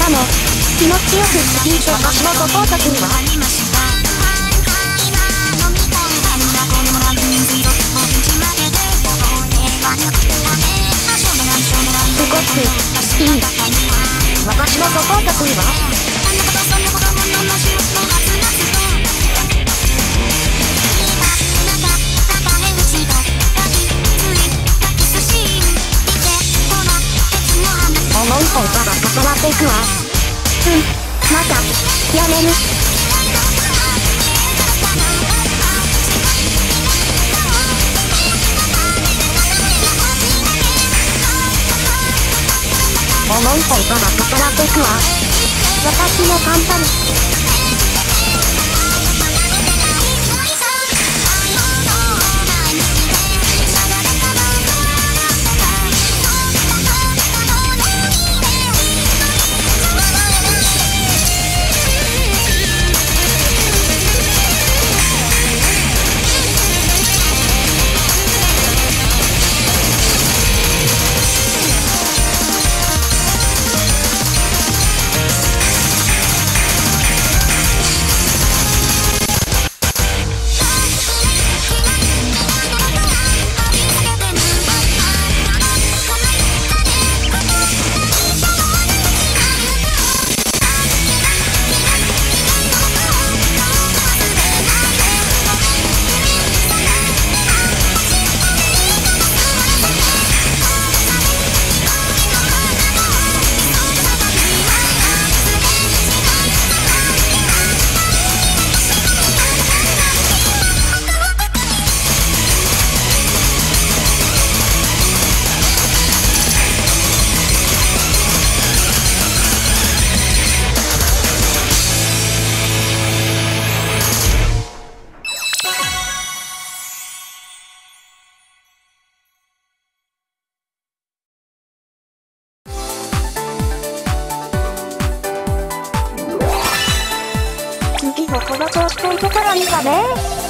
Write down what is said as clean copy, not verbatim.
も気持ちよくいい私のサポートするわ。すごくいい私のサポートするわ。重い方から重なっていくわ。またやめる。重い方から重なっていくわ。私の簡単次もこの調子でいけたらいいわね。